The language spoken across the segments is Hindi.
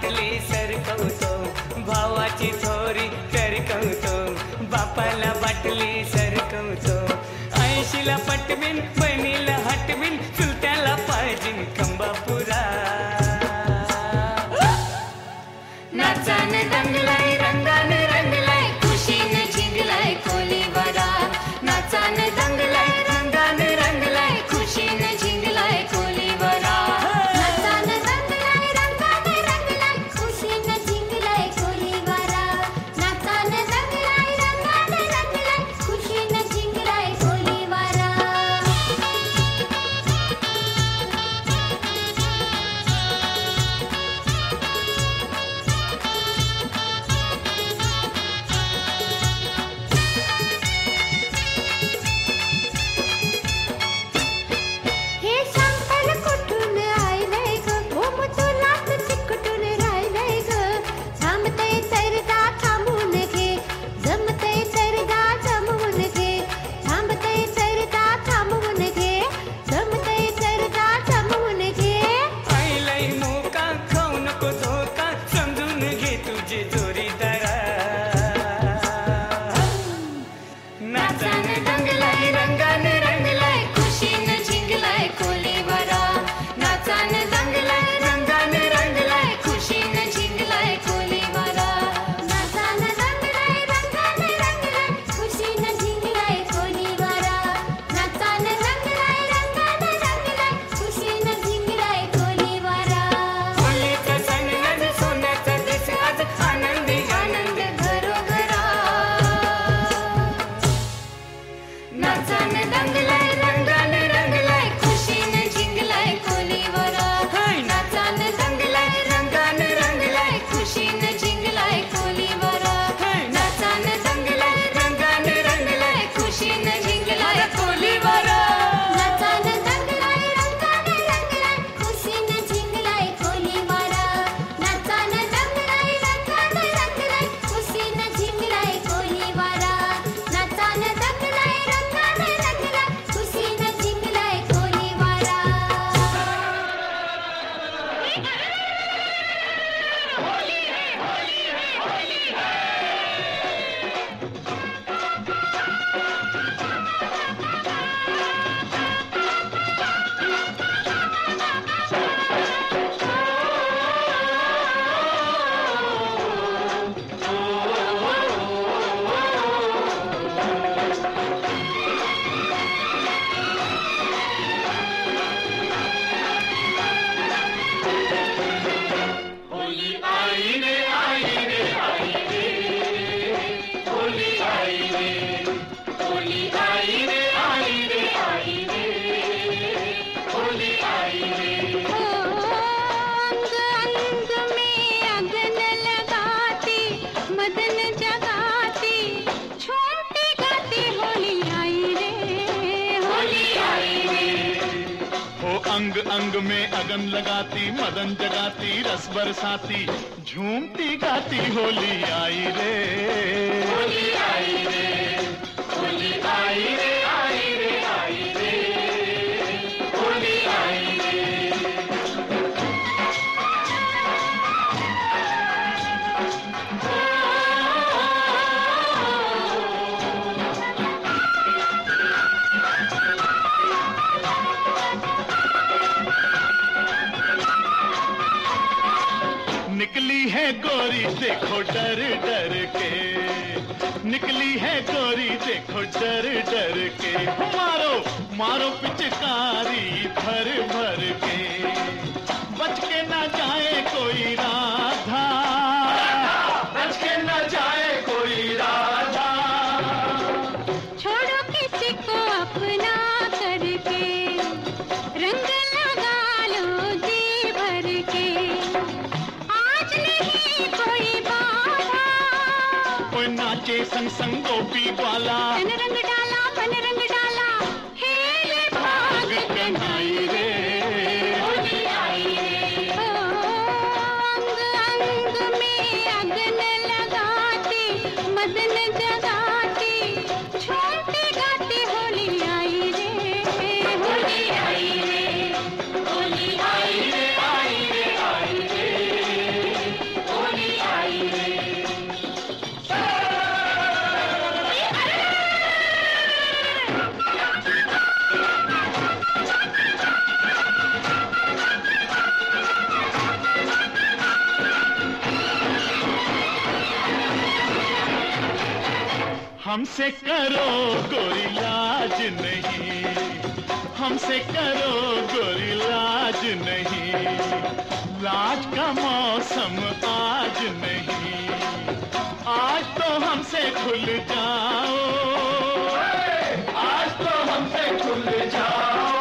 बाटली सरकवतो, भावाची थोरी करकवतो, बापाला बाटली सरकवतो. 80ला पटवीन, बहिणीला हटवीन, चुलत्याला पाहिजीन खंबापुरा. नाचाने दंगलाय, रंगाने रंगलाय, खुशीने झिंगलाय कोलीवारा. नाचाने दंगलाय, रंगाने रंगलाय, खुशीने झिंगलाय कोलीवारा. नाचाने दंगलाय, रंगाने रंगलाय, खुशीने झिंगलाय कोलीवारा. नाचाने दंगलाय, रंगाने रंगलाय, खुशीने झिंगलाय कोलीवारा. हे शंकर कुठून आयलंय ग, घुम तुलाच चिकटून राहिलंय ग. थांबतंय तर गा थांबून घे, जमतंय तर गा जमवून घे. थांबतंय तर गा थांबवून घे, जमतंय तर गा जमवून घे. आईलाई मोका, खाऊ नको धोका, समजून घे तुझे जोरीदारा. नाचाने दंगलाय, रंगाने रंगलाय, खुशीने झिंगलाय कोलीवारा. नाचाने दंगलाय, रंगाने रंगलाय, खुशीने झिंगलाय कोलीवारा. नाचाने दंगलाय, रंगाने रंगलाय, खुशीने झिंगलाय कोलीवारा. नाचाने दंगलाय, रंगाने रंगलाय, खुशीने झिंगलाय कोलीवारा. होलीचा सण आज, सोन्याचा दिस आज, आनंदी आनंद घरोघरा. नाचाने दंगलाय, रंगाने रंगलाय, खुशीने झिंगलाय कोलीवारा. नाचाने दंगलाय, रंगाने रंगलाय, खुशीने झिंगलाय कोलीवारा. नाचाने दंगलाय, रंगाने रंगलाय, खुशीने झिंगलाय कोलीवारा. नाचाने दंगलाय, रंगाने रंगलाय, खुशीने झिंगलाय कोलीवारा. नाचाने दंगलाय, रंगाने रंगलाय, खुशीने झिंगलाय कोलीवारा. नाचाने दंगलाय, रंगाने रंगलाय, खुशीने झिंगलाय कोलीवारा. अंग अंग में अगन लगाती, मदन जगाती, छोटी गाती होली आई रे, होली आई रे. हो अंग अंग में अगन लगाती, मदन जगाती, रस बरसाती, झूमती गाती होली आई रे. होली आई रे, होली आई रे, आई रे, आई रे, होली आई रे. निकली है गोरी देखो डर डर के, निकली है गोरी देखो डर डर के. मारो मारो पिचकारी भर भर के, बच के ना जाए कोई राधा, बच के ना जाए कोई राधा. छोड़ो किसी को अपना करके, रंग लगा लो जी भर के. आज नहीं कोई बाधा, कोई नाचे संग संग गोपी वाला. तन रंग डाला, मन रंग डाला, हेले भाग कन्हैया रे, होली आई रे. अंग अंग में अगन लगाती, मदन जगाती, छोटी गाती होली आई रे, होली आई रे, होली आई रे, आई रे, आई रे, हमसे करो गोरी लाज नहीं, हमसे करो गोरी लाज नहीं, लाज का मौसम आज नहीं, आज तो हमसे खुल जाओ, आज तो हमसे खुल जाओ।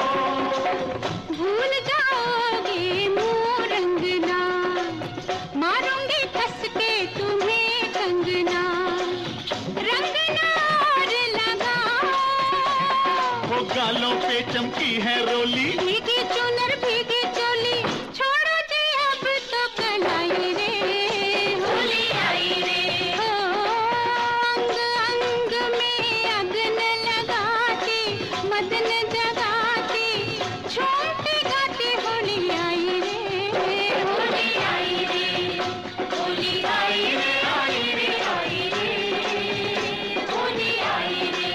भूल जाओगे मुँह रंगना, मारूंगी कस के तुम्हें कंगना, रंगना और लगाओ। वो गालों पे चमकी है रोली, भीगी चुनर भीगी चोली, छोड़ो जी अब तो कलाई रे, होली आई रे। हो अंग अंग में अग्न लगाती, मदन जगाती, झूमती गाती होली आई रे, होली आई रे, होली आई रे, आई रे, आई रे, होली आई रे।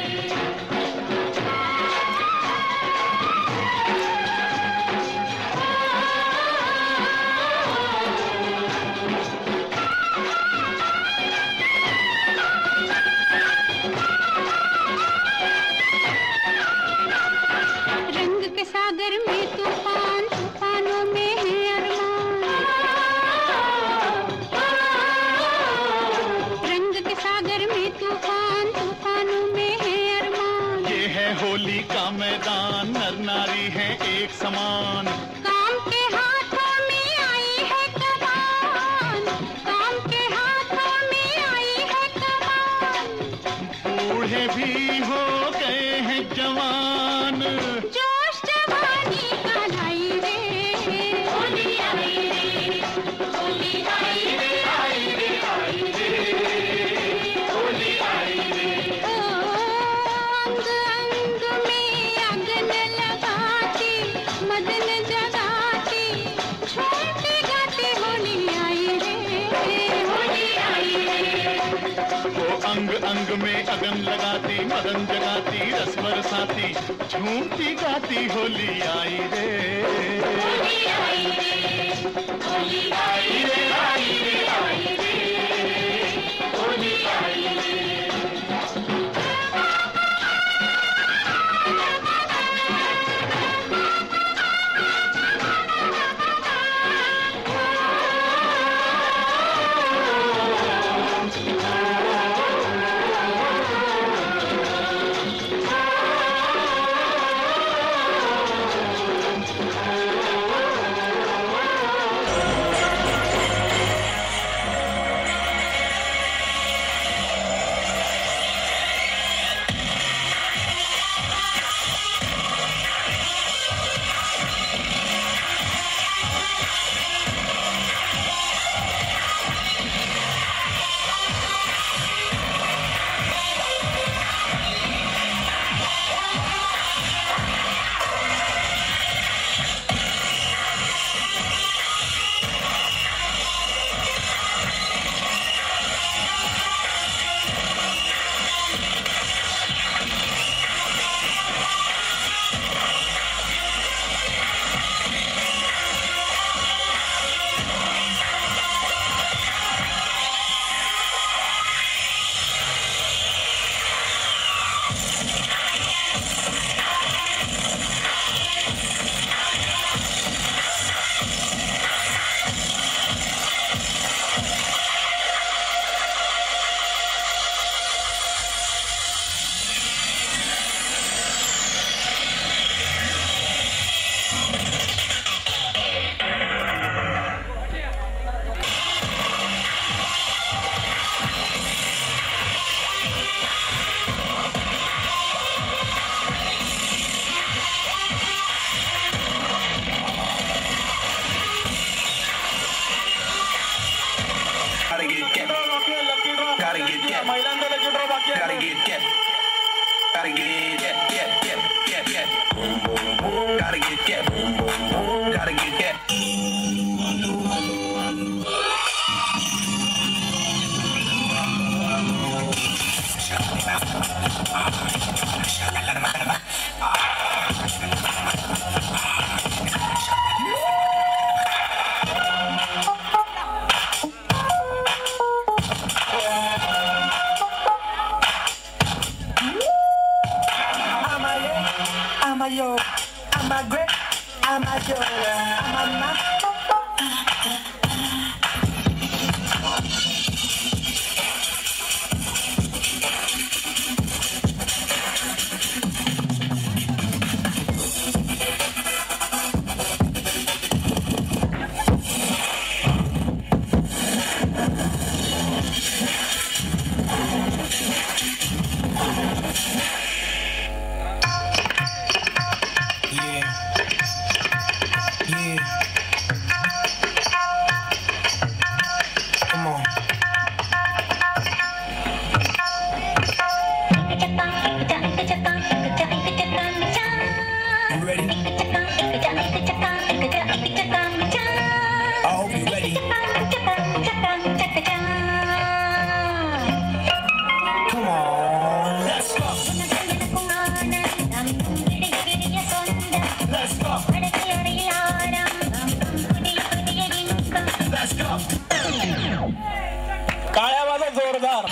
रंग के सागर में तूफान, तूफानों में है अरमान। रंग के सागर में तूफान, तूफानों में है अरमान। ये है होली का मैदान, नर नारी है एक समान, काम के हाथों में आई है कमान, काम के हाथों में आई है कमान। बूढ़े भी हो गए हैं जवान, जोश जवानी का लाई रे, होली आई रे, होली आई रे, आई रे, आई रे, होली आई रे। ओ अंग अंग में अग्न लगाती, मदन जगाती, झूमती गाती होली आई रे, होली आई रे। वो अंग अंग में अगन लगाती, मदन जगाती, रस बरसाती, झूमती गाती होली आई रे, होली आई रे, होली आई रे, आई रे, आई रे, होली आई रे। काळ्या माझा जोरदार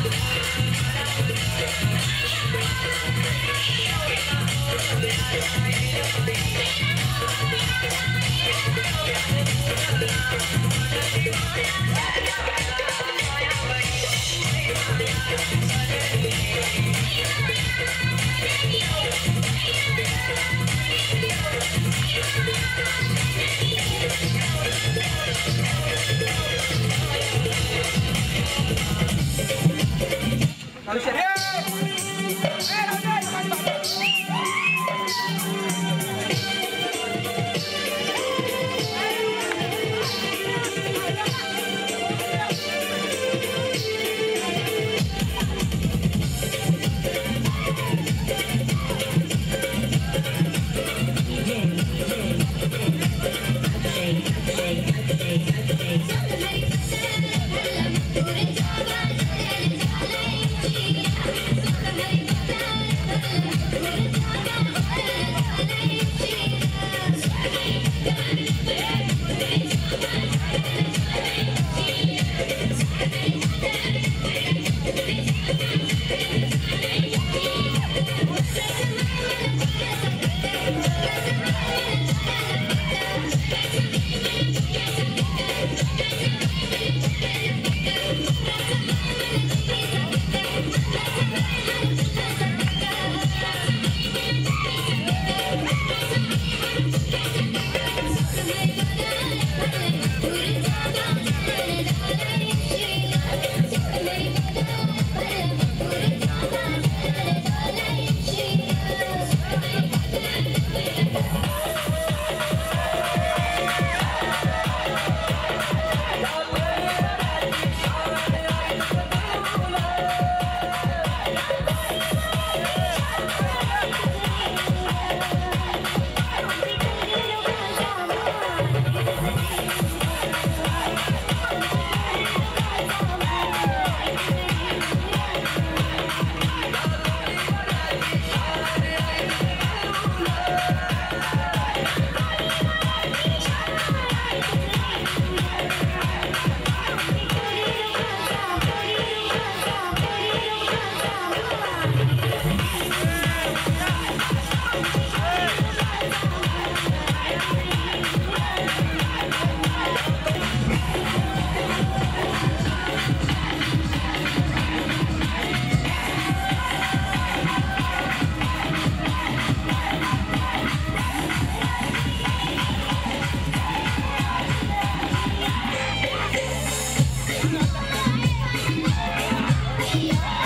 Yeah.